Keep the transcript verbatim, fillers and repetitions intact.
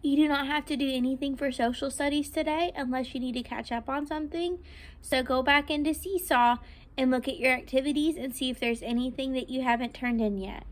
You do not have to do anything for social studies today unless you need to catch up on something. So go back into Seesaw and look at your activities and see if there's anything that you haven't turned in yet.